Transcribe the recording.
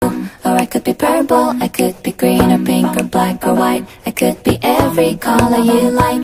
Or I could be purple, I could be green or pink or black or white. I could be every color you like.